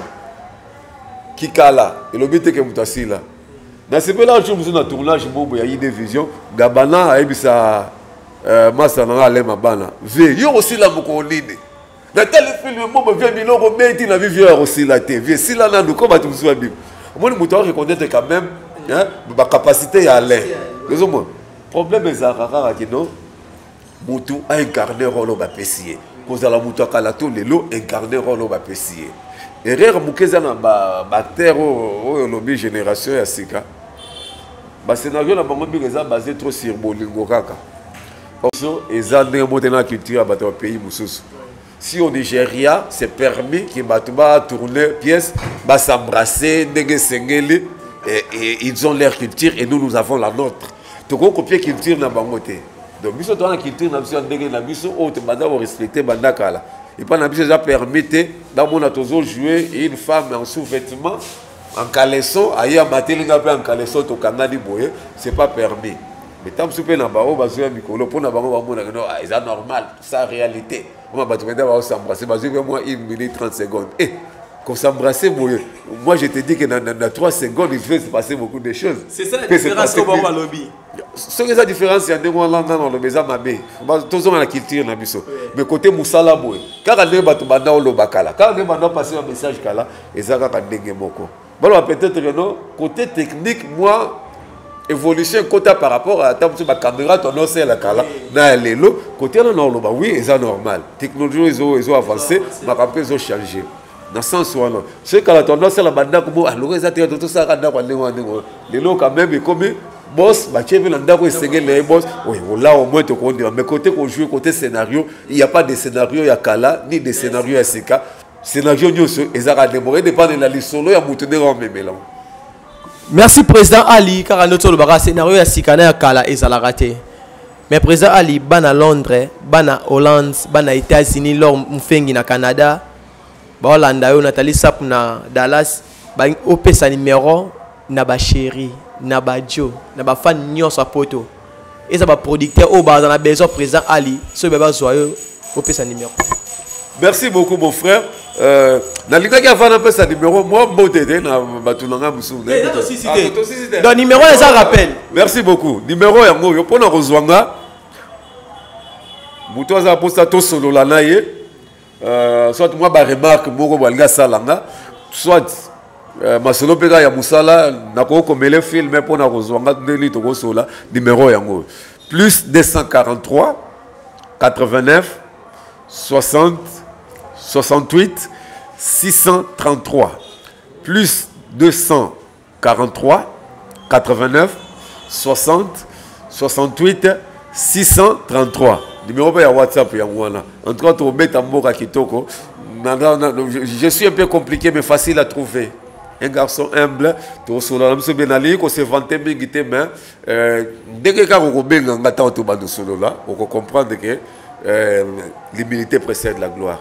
qui kala et le but que mutasila na c'est là je vous na tournage bobo ya idée vision gabana a ebisa masa na ale mabana ve yo aussi la moko nini na tel film bobo vient biloko beti na vivre aussi la TV si là na ko ba tu sois bien moi, je reconnaître quand même la capacité à aller. problème ezalaka que non mutu a incarné rôle ba pesier kozala mutu akala to lelo incarné rôle ba pesier erreur mukeza na ba terre o lobi génération ya sika ba scénario na bango bi eza basé trop sur bolingo kaka also eza ndenge motena culture ba to pays mususu. Si au Nigeria, c'est permis que Batouba tourner pièce, va s'embrasser, et ils ont leur culture et nous avons la nôtre. Donc on copie culture na bangoté. Donc nous sommes dans la culture na biso ndenge na biso autre banda on respecter banda kala. Et pas na biso déjà permettre dans mon atozo jouer une femme en sous-vêtements en caleçon, aïe matelinga pe en caleçon to kanadi boye, c'est pas permis. Mais tant que na bao bazoya mikolo pour na bango bamona non, c'est normal, ça réalité. On va s'embrasser, moi 1 minute 30 secondes. Et qu'on s'embrasser, moi je te dis que dans 3 secondes, il fait se passer beaucoup de choses. C'est ça la différence qu'on va au lobby. C'est la différence, il y a des gens dans le maison, tous ont la culture. Mais côté Moussala, car on est battu au Lobakala, car on est passé un message, et ça va peut-être que non, côté technique, moi. Évolution côté par rapport à la caméra, ton os la cala, côté oui, c'est normal. Technologie, ils ont avancé, mais après ils ont changé. Dans le sens où c'est quand la tendance la bande comme alors ils ont tout ça les lots quand même comme boss, bah tu veux l'endroit où c'est les boss, oui, là au moins tu connais. Mais côté qu'on joue côté scénario, il n'y a pas de scénario à Kala ni de scénario à Sika. Scénario nous ils ont démoré dépend de la liste solo à moutonner en même. Merci président Ali car notre le scénario ya sikana ya kala ezala raté. Mais président Ali bana Londres, bana Hollande, bana États-Unis, lor mfengi na Canada, ba Hollanda yo Nathalie Sap na Dallas, ba opesa numéro na ba chéri, na ba jo, na ba fan nyonso poto. Et ça ba producteur au ba na besoin président Ali, so beba joyeux opesa numéro. Merci beaucoup mon frère. Dans le cas qui a fait un peu sa numéro, moi, je na batunanga musu. Donc numéro les a rappel. Merci beaucoup. Numéro yango yo pona kozwanga. Muto za posta to solo la naye. Soit moi ba remarque moko balga salanga, soit ma solo pega ya musala na ko komele film pona kozwanga ndeli to kosola numéro yango. Plus 243 89 60 68 633 plus 243 89 60 68 633 numéro ya WhatsApp ya wana. En tout cas to beta mboka kitoko. Je suis un peu compliqué mais facile à trouver. Un garçon humble, to solo la mso benali ko se vanter mingité mais dès que ka ko benga ngata to bando solo là, on comprendre que l'humilité précède la gloire.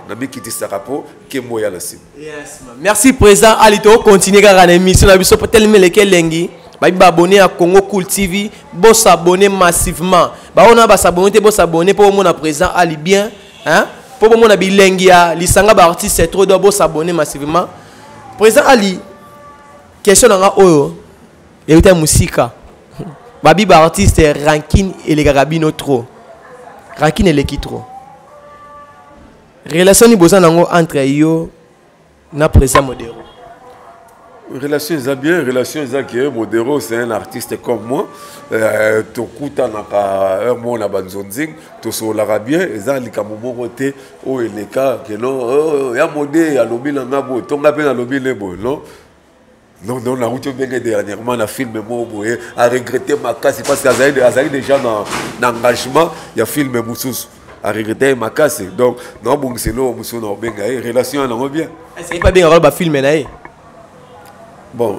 Yes, merci président Alito. Continuez à l'émission. Nous peut tellement lesquels lengi. Bah abonner à Congo Cool TV. Bon s'abonner massivement. Bah on a s'abonner, bon s'abonner pour mon président Ali bien. Hein? Pour mon abi lengi à lisanga ba artiste c'est trop de bon s'abonner massivement. Président Ali. Question dans oyo. Et uta musika. Babi ba artiste ranking et les garabino trop. Rakin et l'équitro. Relation ni bosan entre yo na présent Modero. Relation est bien, relation est que Modero c'est un artiste comme moi. Tokuta naka mo na banzonzing, to so l'arabien, eza likamomo côté o eleka que non ya modé ya lobi na ngabo, tonga pe na lobi lebo, non. Non, non, la route bien dernièrement, la film Moboé a regretté ma casse parce qu'il y a déjà dans l'engagement, il y a film Moussous a regretté ma casse. Donc, non, bon, c'est là, Moussous, non, bien, relation, on bien. C'est pas bien, on va filmer là. Bon,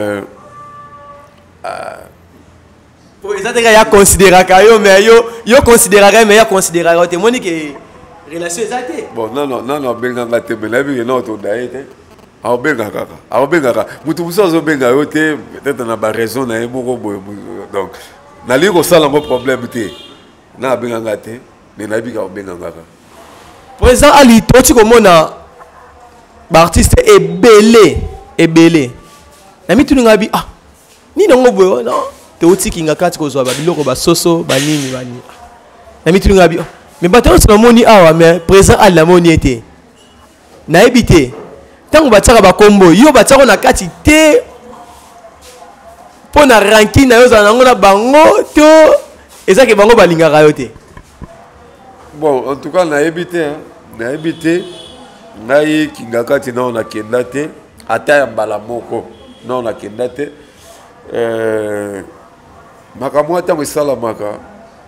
pour les autres, il y a considéré mais yo considéré, mais il y a considéré. Tu m'as dit que relation est bon, non, non, non, non, bien, on va te mener, non, tu dois alors mutu musazo benga yote peut-être na ba raison na moko boy donc na liko sala ngo problème té na benga ngate mais na bika benga ngaka président Ali toti komona ba artiste ebele na mitu ngabi ah ni ndongo boy non toti kinga kati ko zo ba biloko ba soso ba nini bani na mitu ngabi mais bato na moni awa mais président Ali la moni été na ebité tant bataka ba kombo yo bataka na kati te pona ranking na yo za nango na bango to Et ça que bango balinga rayote. Bon, en tout cas, on a évité. On a évité. On a eu Kingakati, non, on a kendate. Ata Mbalamoko, non, on a kendate. Makamwa ta misala maka.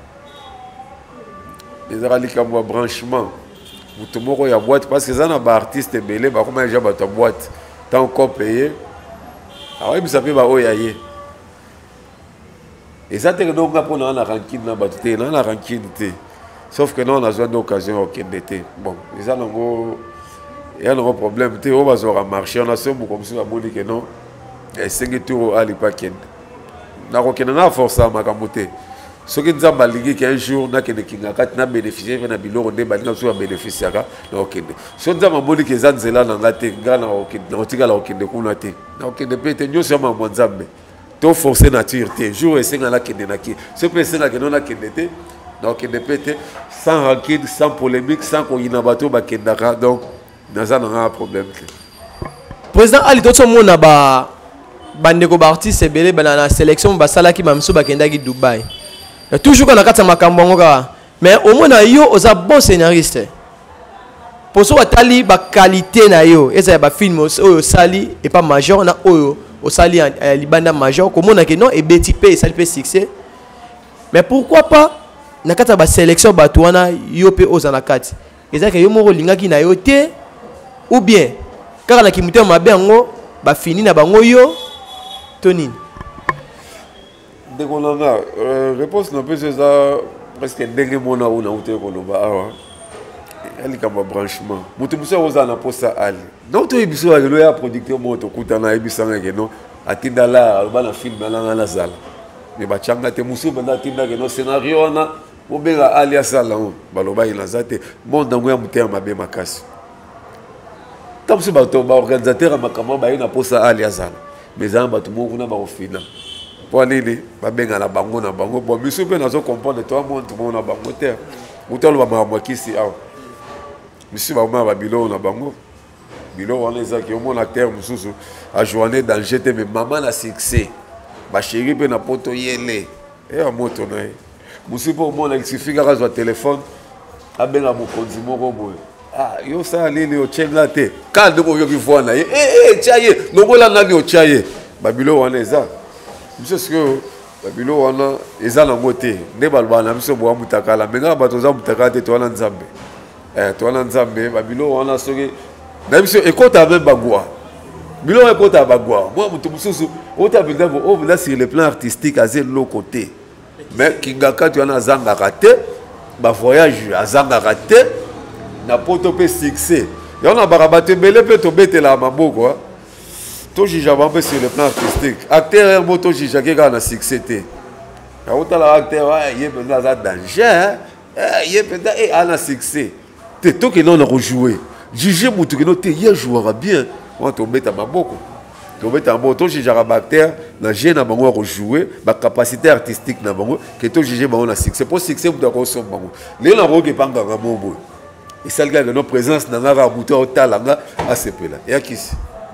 Les aralikamwa branchement. Mutumoko ya boîte parce que ça na ba artiste belé ba comment déjà ba ta boîte. Tant encore payé. Ah oui, mais ça fait ba oyaye. Et ça, c'est que nous avons la rancune, la rancune. Sauf que nous, on a besoin d'occasion au Kendete. Bon, il y a un problème. On va marcher, on a ce mot comme ça, on dit que non. Et 5 tours à l'Ipaken. Nous avons force à Makamote. Ce qui nous a baligé qu'un jour, nous avons bénéficié de Biloro, nous avons bénéficié de Okende. Ce qui nous a dit que Zanzela n'a pas été, nous avons été à Okende. Nous avons été, nous sommes to forcer nature te jour et senga la kende naki ce peut senga que non la kende te donc kende pété sans rancune sans polémique sans qu'on y na bato ba kendaka donc naza na un problème. Président Ali toto mona ba bandeko ba artiste belé na sélection ba sala ki mamso ba kendaki Dubaï toujours qu'on a kata makambo ngoka mais au moins yo oza bon scénariste pour so atali ba qualité na yo eza ba film oyo sali et pas major na oyo au sali libanda major comme on a que non et BTP et sali succès mais pourquoi pas nakata ba sélection batouana yo pe ozanakati ezaka yo moko lingaki na yo te ou bien car na kimute mabe ngo ba fini na bango yo tonine de kolanga réponse na peu ça presque ndenge mona una ute koloba awa ali kama branchement mutu muso ozana posa ali donc to ibiso ya lo ya producteur moto kutana ibisanga ke no atinda la bana film na la sala mais ba changa te muso bana tinda ke no scénario na obega ali asala on baloba ila zate monde ngo ya muté mabe makasi tam se ba to ba organisateur makama ba ina posa ali asala mais en ba to mo kuna ba ofina po nini ba benga na bango bon biso pe na zo comprendre toi monde mo na bango te mutalo ba mwakisi aw monsieur ba bilo na bango bilo wana ezaki au mon acteur mususu a journée dans GT mais maman na succès ba chérie pe na poto yele et a moto na mususu po mon il suffit ka zo téléphone a benga mokonzi moko boye ah yo ça lele o chenga te ka ndeko yo ki voana tiaye ngola nani o tiaye ba bilo wana eza monsieur ce que ba bilo wana eza na ngote ne balba na biso bo mutakala menga bato za mutakala te to wana nzambe toana nzambe babilo wana soki na biso ekota même bagwa bilo ekota bagwa moi mutu mususu ota biza bo o bila sur le plan artistique azé l'autre côté mais Kingaka tu ana zanga raté ba voyage azanga raté na poto pe succès ya on a barabate belé pe to betela maboko to jija bambe sur le plan artistique acteur moto jija ke na succès te ya ota la acteur ye penza za danger ye penza et ana succès te to que non a rejoué juger mutu que non te hier jouera bien on to beta maboko to beta maboko to jija acteur na jeune bango rejouer ba capacité artistique na bango que to juger bango na succès pour succès mutu ko so bango le na roke panga ngamobo et ça le gars de notre présence na ngara mutu au talanga a sepela ya kisi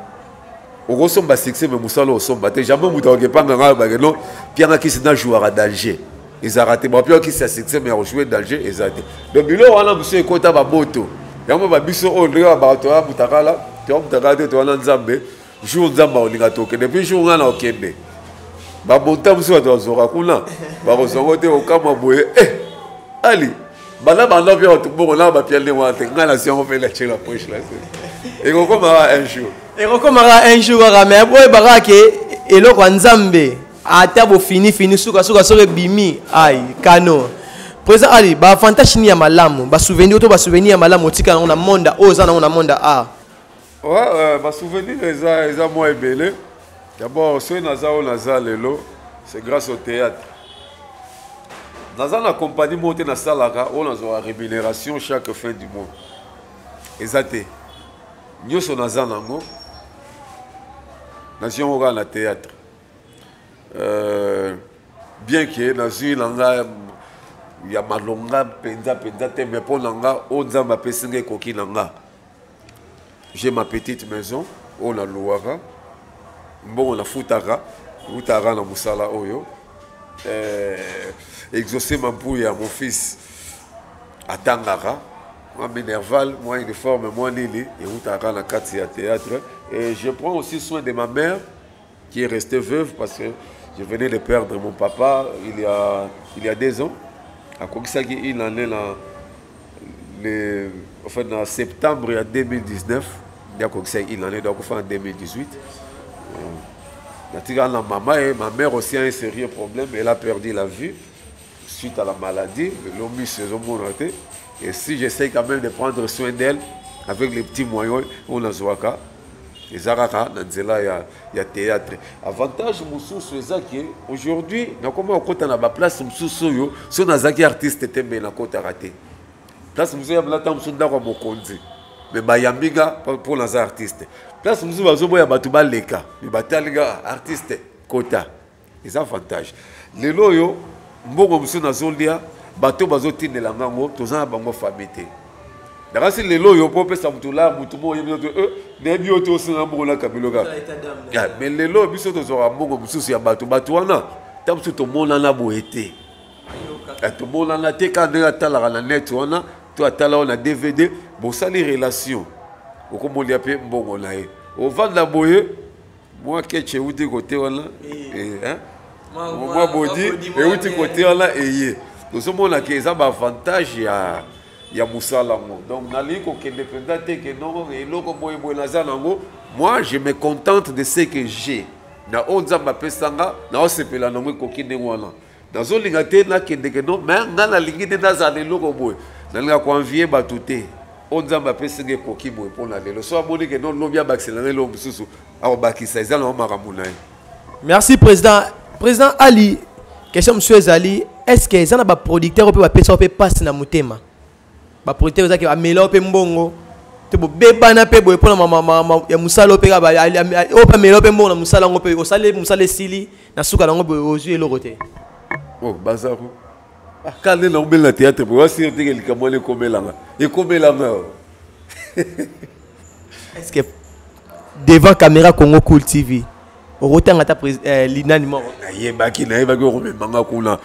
au resomba succès mais musalo somba te jamais mutu ko panga ngara ba non pianga kisi na jouera danger ils ont raté. Bon, puis qui s'est succès, mais ont joué d'Alger, ils ont été. Le bilo, on a monsieur Kota Baboto. Il y a un biso, on dirait Babotoa, Boutakala, tu as Boutakala, tu as Nzambe, jour Nzamba, on y a toqué. Depuis jour, on a Okende. Babota, monsieur, tu as Zorakuna. Barosomote, au Kamaboué. Ali, Bana, Bana, bien, tout le monde, on a Pierre Léon, on a si on fait la poche là. Et on commencera un jour. Et on commencera un jour, mais après, Barake, et le Nzambe. Ata bo fini suka sore bimi ay kano président Ali ba fantasy ni ya malamu ba souvenir to ba souvenir ya malamu tika na monda oza na monda a ouais ba souvenir eza moi ebele d'abord ce naza lelo c'est grâce au théâtre naza na compagnie monte na salaka on a zo rémunération chaque fin du mois ezate nyoso naza nango nation oga na théâtre bien que dans une langue il y a malonga penza mais pour langa on zamba pesinge koki langa j'ai ma petite maison on a louara bon on a futaka na musala oyo exaucer ma pouille à mon fils à Tangara. Moi, Minerval, moi, uniforme, moi, Nili, et Outara, la 4 théâtre. Et je prends aussi soin de ma mère, qui est restée veuve, parce que je venais de perdre mon papa il y a 2 ans. À Kokisaki, il en est là, en septembre 2019. Il en est donc en 2018. Ma mère aussi a un sérieux problème. Elle a perdu la vue suite à la maladie. Et si j'essaie quand même de prendre soin d'elle avec les petits moyens, on a Zouaka. Et Zaraka, il y a théâtre. Avantage, aujourd'hui, comment on a la place, si on a des artistes, on a côté raté. Place, on a la place, on a Mokonzi. Mais Bayamiga pour les artistes. Place, on a Batouba Leka. Mais Bataliga, artiste, quota. C'est avantage. Les loyaux, Mbongo Moussou Nazolia, Bateau Bazoti de la Mango, tous en bango famille. D'ailleurs, si les loyaux propres sont tous là, Moutoumou, mais les loyaux, ils sont tous en Mbongo Moussou, il y a Bateau Batouana. Tant que tout le monde en a beau été. Tout le monde en a été quand on a la net, on a DVD, bon, ça les relations. Comme on l'a appelé, bon, on a. Au vent de la boye, moi, qui est où tu côté, on a. Moi, body, et où tu côté, on a. Et nous sommes là qui ont un avantage, il y a Moussa Lango. Donc, on a dit qu'on est indépendant, que non, et l'autre, moi, je me contente de ce que j'ai. Na onza mapesanga, na osepela na mwe kokine wana. Nazo linga te na kende ke non, mais ngana lingi te na za lelo ko boy. Na linga ko envier batuté. Onza mapesenge koki boy pona lelo. So aboni ke non lobia bakselanga lo mususu. Awo bakisa ezala o makamuna. Merci président. Président Ali, question monsieur Ezali, est-ce que ça na ba producteur peut ba pesa peut passe na mutema? Ba producteur za ke ba mela pe mbongo. Bebana pe boy pona mama ya musala opeka ba opa melo pe mbona musala ngo pe osale musala sili na suka ngo boy ozu eloko te. Oh bazaro. Quand on est dans le théâtre, on va se dire que les camarades sont et comme est-ce que devant caméra Congo Cool TV, au retour à ta l'inanimation. Baki na baki on manga kuna.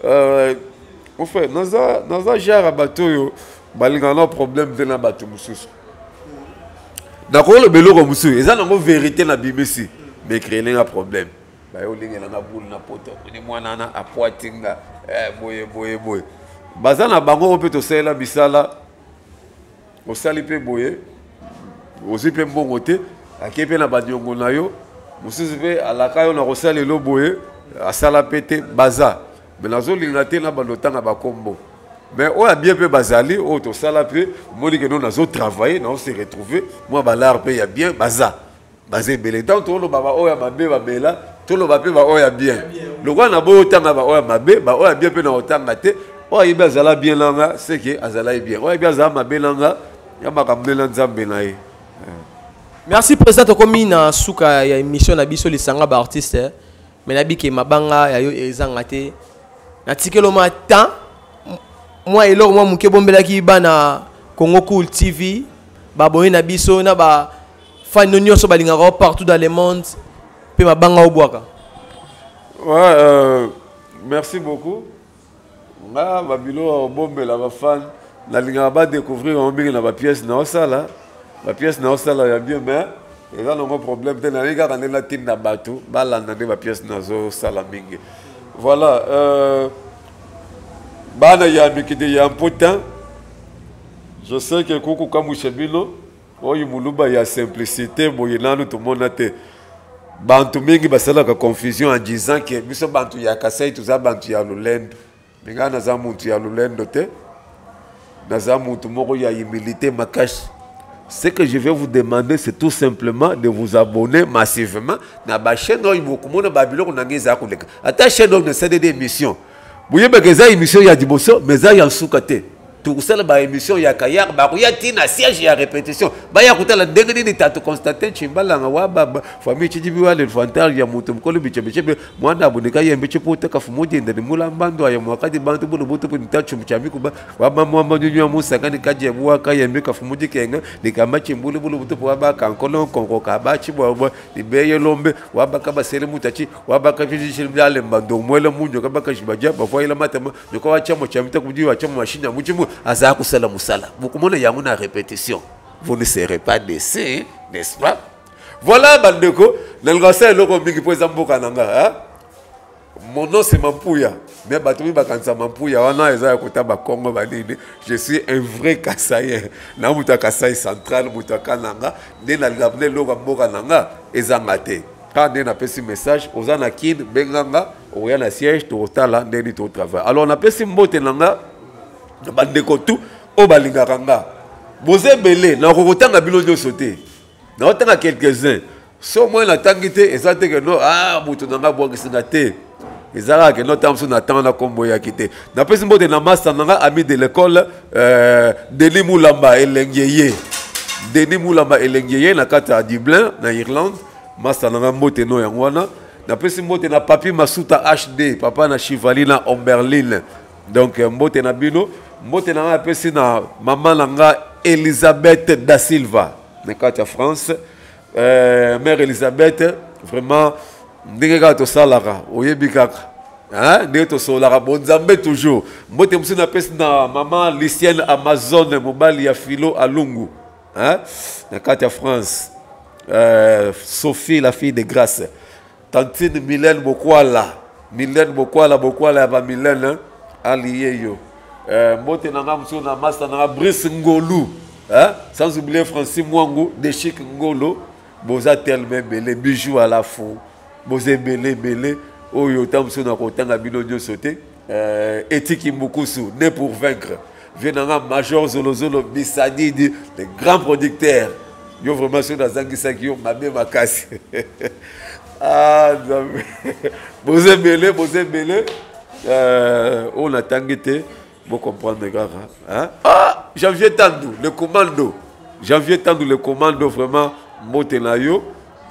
En fait, dans un genre à bateau, balingana problème de na bateau mususu. D'accord, le bélo comme ça, ils ont une vérité na BBC, mais créer un problème. Bah, on lingue na boule na poto, on est moins nana à poitinga, boye. Baza na bango on peut te faire la bisala, au salipe boye, au zipe mbongote, à kepe na badiongo na yo, mususu à la caille on a reçu le boye, à salapete baza, mais la zone lingate na balotanga bakombo. Mais on a bien peu basali, on a salapé, on dit que nous avons travaillé, on s'est retrouvés. Moi, l'art paye bien, baza. Basé belé. Tant tout le monde a mabé, babela, tout le monde a bien. Le roi n'a pas autant à mabé, on a bien peu dans autant maté. On a bien zala bien langa, c'est que azala est bien. On a bien zala mabé langa, il y a ma kamne lanzambe nae. Merci président komi na suka ya émission na biso lisanga ba artiste. Mais na biki mabanga ya yo ezangate. Na tikelo ma temps moi et moi mon kebombela ki bana Congo Cool TV ba boye na biso na ba fan nyonso balinga partout dans le monde pe mabanga obwaka. Ouais, merci beaucoup. Na babilo bombela ba fan la linga ba découvrir on bi na ba pièce na osala. La pièce na osala ya bien mais et là non problème te na linga na la tin na bato ba la na ba pièce na zo sala mingi. Voilà Bana ya mikide ya important. Je sais que Koko Kamushebilo, oyi muluba ya simplicité, moyenano tout le monde a été. Bantu mingi basala ka confusion en disant que biso bantu ya Kasai tout ça bantu ya Lulendo. Minga na za muntu ya Lulendo te. Na za muntu moko ya humilité makashi. Ce que je vais vous demander, c'est tout simplement de vous abonner massivement na ba chaîne oyi bokumona babilo na ngeza koleka. Ata chaîne de CDD émission. Vous voyez que ça émission ya diboso mais ça ya soukate tout ça la émission ya kayar ba ya tina siège ya répétition ba ya kutala ndenge nini tatu constater chimbala nga wa baba famille chijibi wale fantal ya mutu mkolo biche mwana aboneka yembe chipote kafumuje ndani mula mbando ya mwakati bantu bunu butu punitachu mchami kuba wa mama manyunyu musa kani kaje bwa kayembe kafumuje kenga nikamba chimbulu bulu butu kwa ba kankolo konko kabachi bwa libeye lombe wa baka basele mutachi wa baka fiji mbale mbando mwele munyo kabaka shibaja ba foi la matama nyoko wa chamo chamita kujiwa chamo machine ya muchimu asa kusala musala bukumona yangu na répétition vous ne serez pas déçus n'est-ce pas voilà bandeko nalgasa loko mingi po zamboka nanga hein mon nom c'est Mampuya mais batumi bakanza Mampuya wana eza kotaba Congo banini je suis un vrai Kasaïen na muta Kasaï central muta kananga nde nalgabne loko mboka nanga ezanga te quand on a pesi message aux anakin benganga oya na siège to tala ndeni to travail alors on a pesi mbote nanga bandeko tout o balingaka nga boze belé na kokotanga bilo nyo sauter na otanga quelques-uns so moi na tangité ezate que no mutu nanga bwangisinga te ezala que no tamso na tanga kombo ya kité na pesi mbote na master nanga ami de l'école Denis Moulamba elengeye Denis Moulamba elengeye na kata à Dublin na Irlande master nanga mbote no yangwana na pesi mbote na papi Masuta HD papa na Chivali na Omberlin donc mbote na bino mbote na pesi na maman nanga Elisabeth da Silva na kata France mère Elisabeth vraiment ndenge ka to salara oyebi kaka hein ndenge to salara bonzambe toujours mbote musu na pesi na maman Lucienne Amazon mobali ya Philo Alungu hein na kata France Sophie la fille de grâce tantine Mylène Bokwala ya ba Mylène allié yo mbote nanga musu na master na Brice Ngolu hein sans oublier Francis Mwangu de Chic Ngolo boza tellement belé bijoux à la fond boza belé oyo tamso na kotanga bino nyo sauté Etiki Mbukusu né pour vaincre venanga Major Zolozolo Bisadidi les grands producteurs yo vraiment sur dans Zangisaki yo mabe makasi boza belé on a tangité vous comprenez gars hein Janvier Tandou le commando vraiment Motenayo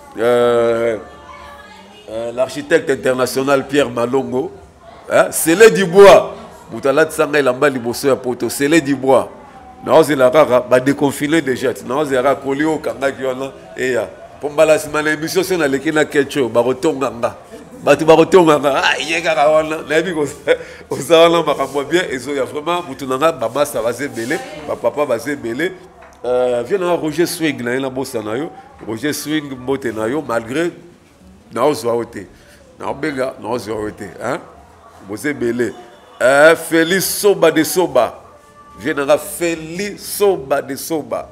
l'architecte international Pierre Malongo hein Célé Dubois Moutala Tsanga Lamba Liboso ya poto Célé Dubois naoze la rara ba déconfiné déjà naoze ra kolio kanga kiona eya pombala simana émission sur na lekina kecho ba rotonganga batu ba rotonganga yeka kawana na bi ko osala makambo bien ezo ya vraiment mutunanga baba ça va se belé papa va se belé vient à Roger Swing na bossa na yo Roger Swing mbote na yo malgré naozo oté na benga naozo oté hein bose belé Félix Soba de Soba vient à Félix Soba de Soba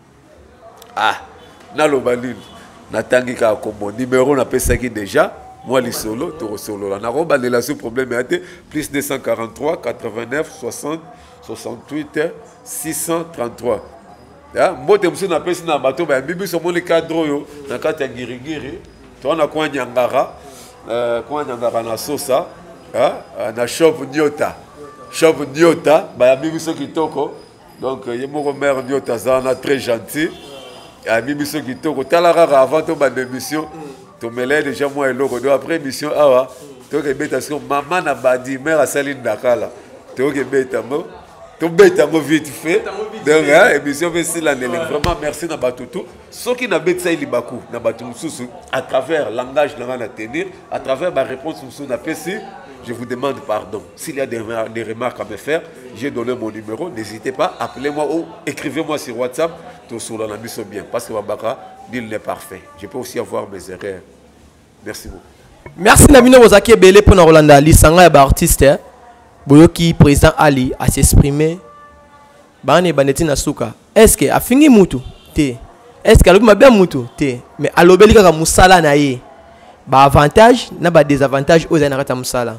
na lobalil na tangika comme numéro na pesaki déjà moi les solo to solo la na roba de la sous problème était plus 243 89 60 68 633 mbote musu na pesi na bato ba bibi so moni cadre yo na kata ngirigiri to na kwa nyangara na sosa na shop Nyota ba bibi so kitoko donc yemo mère Nyota zana très gentil bibi so kitoko talara avant to ba émission to mêler déjà moi et logo après émission awa to ke beta so maman na badi mère Asaline Dakala to ke beta mo to beta mo vite fait donc émission c'est la vraiment merci na batutu ceux qui na beta ili baku na batu mususu à travers langage na tenir à travers ma réponse mususu na pesi je vous demande pardon s'il y a des remarques à me faire j'ai donné mon numéro n'hésitez pas appelez-moi ou écrivez-moi sur WhatsApp tout sur la mission bien parce que Babaka il n'est parfait je peux aussi avoir mes erreurs merci beaucoup merci Nabino Bozaki Belé pour na Rolanda lisanga ya artiste boyoki président Ali à s'exprimer bane baneti na suka est-ce que afingi mutu te est-ce que alobi mabia mutu te mais alobeli kaka musala na ye ba avantage na ba désavantage aux anarata musala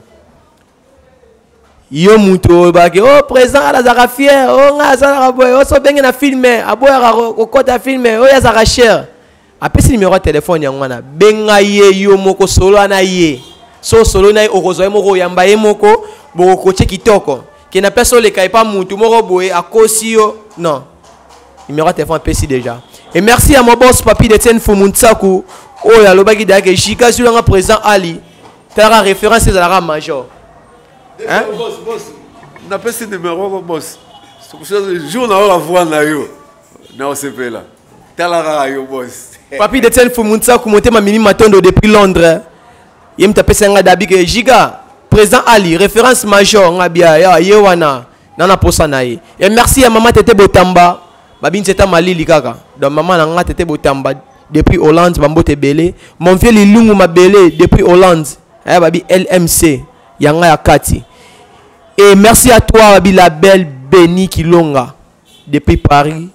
yo mutu baki président ala zaka fier nga zaka boy so benge na filmer aboya ko kota filmer ya zaka cher apesi numéro de téléphone yangwana benga ye yo moko solo na ye so solo na okozo moko yamba ye moko boko koche kitoko qui n'a pas sur les cailles pas moutou moro boé à Kosio non numéro de téléphone PC déjà et merci à mon boss papi de Tien Fumunsaku oh ya lobaki dake Jika sur un président Ali t'as référence à la major hein boss n'a pas ce numéro boss ce jour na la voix na yo na OCP là t'as la yo boss papi de Tien Fumunsaku monté ma mini matondo depuis Londres il me tapé senga dabi que Jika président Ali référence major ngabia ya yewana nana posa nae et merci à maman Tete Botamba babi nzeta malili kaka donc maman nanga Tete Botamba depuis Hollande bambote belé mon vieux Lilungu mabelé depuis Hollande eh babi LMC yanga ya kati et merci à toi babi la belle Béni Kilonga depuis Paris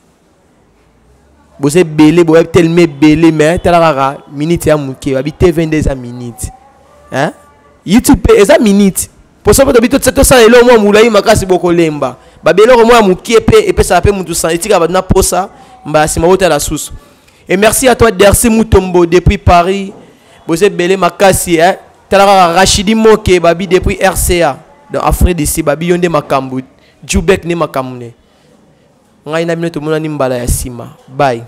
vous êtes belé vous êtes tellement belé mais tala minute ya muke babi T22 minutes hein YouTube eza minute pour ça que tout ça elo moi moulayi makasi boko lemba babelo moi muke pe et ça pe mutu san etika na posa mba sima wota la sous et merci à toi Dercy Mutombo depuis Paris vous êtes belé makasi hein tala Rachidi Moke babi depuis RCA dans Afrique d'ici babi yonde makambu Jubek ne makamune ngai na minute mona ni mbala ya sima bye.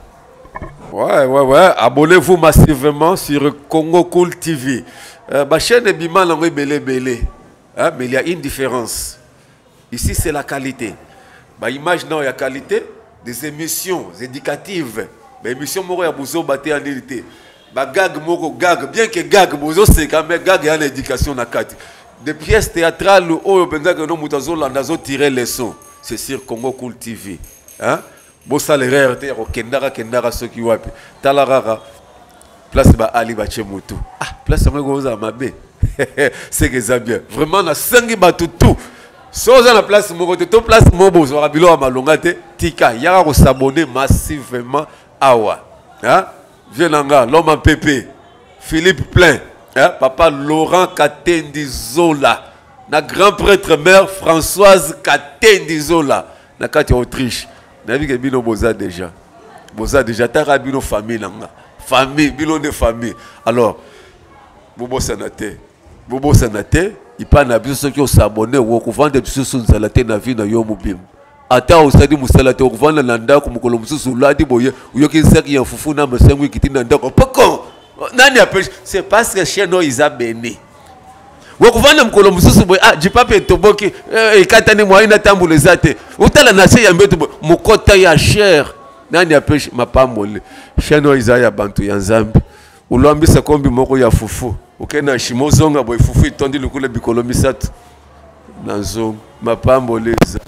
Ouais. Abonnez-vous massivement sur Congo Cool TV. Ma chaîne est bima langue belé. Hein, mais il y a une différence. Ici, c'est la qualité. Ma image, non, il y a qualité. Des émissions éducatives. Mais émissions, il y a besoin de en unité. Gag, gag. Bien que gag, c'est quand même gag, il y a une éducation. Des pièces théâtrales, nous tirer les sons. C'est sur Congo Cool TV. Hein? Bossa les rares, kendara ceux qui wapi. Talarara. Place ba Ali Bachemutu. Ah, place moi goza mabe. C'est que ça bien. Vraiment na sangi batu tout. Soza na place mo côté to place mo bo so rabilo amalonga te tika yaka ko s'abonner massivement awa. Hein? Vienanga l'homme Pépé. Philippe Plein, hein? Papa Laurent Katendi Zola. Na grand prêtre mère Françoise Katendi Zola. Na kati Autriche. Nabi ke bino boza déjà. Boza déjà ta bino famille nanga. Famille, bino de famille. Alors, Bobo Sanate, il parle na biso qui s'abonner ou ko vendre biso sur nzalate na vie na yo mobim. Ata osadi musalate ko vendre na ndako mukolo mususu ladi boye, uyoki saki ya fufu na masengu kiti na ndako. Poko. Nani appelle c'est parce que chez nous ils a béni. Wo ko vendre mukolo mususu boye ah jipape toboki ikatani mwa ina tambule zate. Utala na se ya mbeto mukota ya cher. Nani appelle mapambole. Chez nous ils a ya bantu ya nzambi. Ulambisa kombi moko ya fufu. Okena shimozonga boy fufu itondi lukule bikolo misatu. Nazo mapambole.